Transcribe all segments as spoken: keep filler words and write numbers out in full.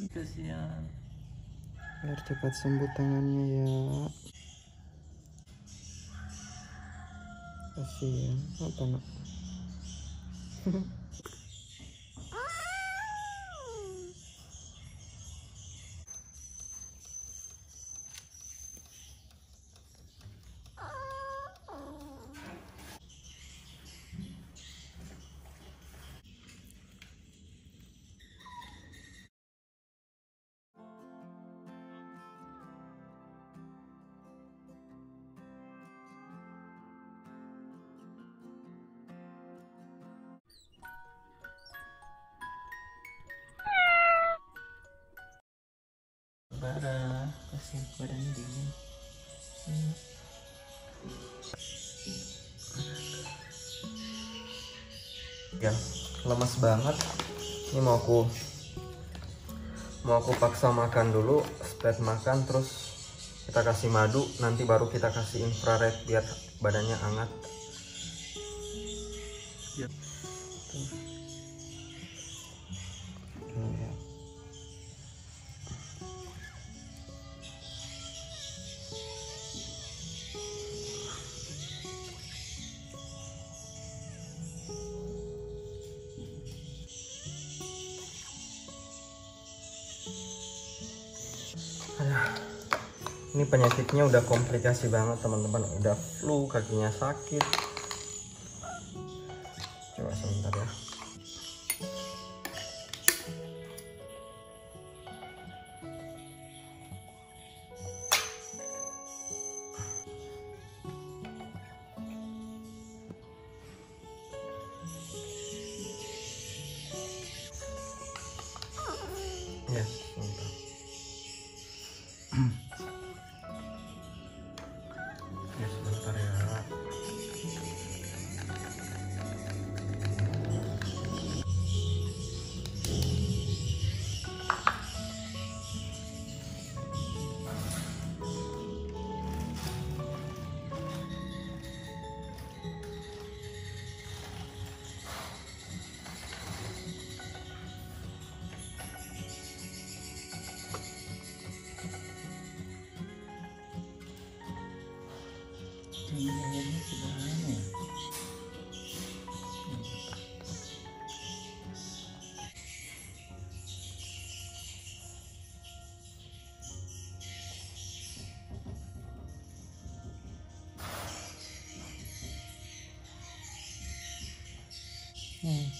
Kasihan. Biar cepat sembuh tangannya ya. Kasihan. Apa nak? Bara, kasihan badannya dingin. Hmm. Ya, lemas banget. Ini mau aku mau aku paksa makan dulu, spread makan, terus kita kasih madu, nanti baru kita kasih infrared biar badannya hangat. Ya. Tuh. Ya. Ini penyakitnya udah komplikasi banget teman-teman, udah flu, kakinya sakit. Coba sebentar ya. Ya, sebentar. Ya, sebentar ya. Ini airnya gimana ya? Hmm.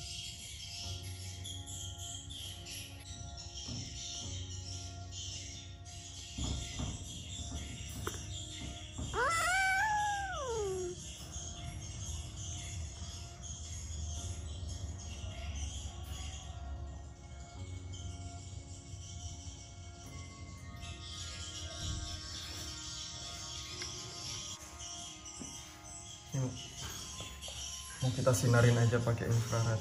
Ini mau kita sinarin aja pakai infrared.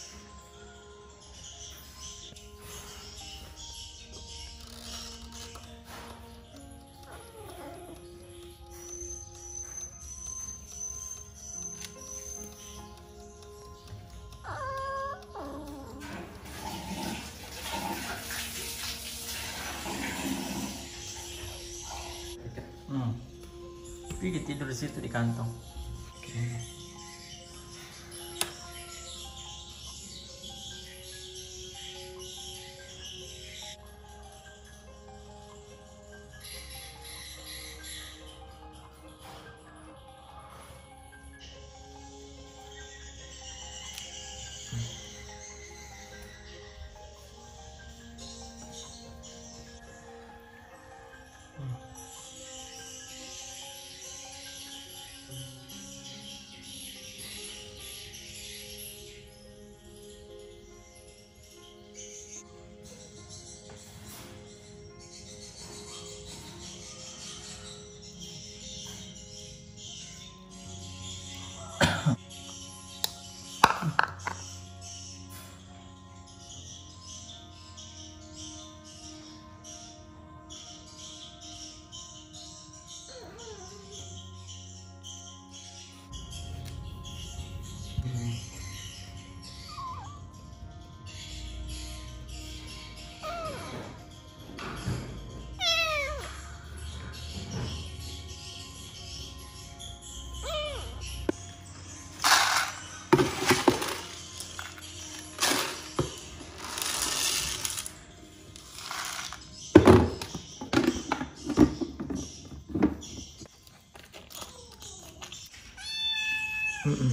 Hmm. Pergi tidur di situ di kantong. Oke. Mm-mm.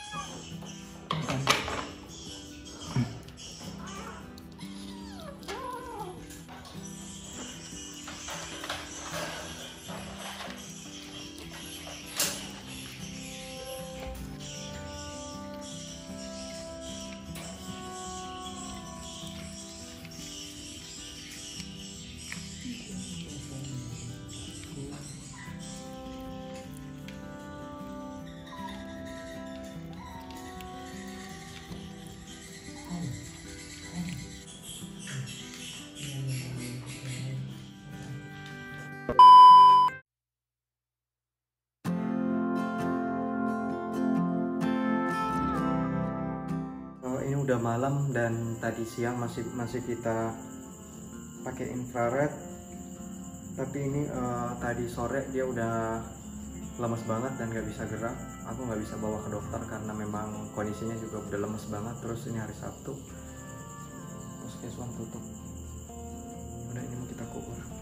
Oh, ini udah malam dan tadi siang masih masih kita pakai infrared, tapi ini uh, tadi sore dia udah lemas banget dan nggak bisa gerak. Aku nggak bisa bawa ke dokter karena memang kondisinya juga udah lemas banget. Terus ini hari Sabtu, puskesmas tutup. Udah, ini mau kita kubur.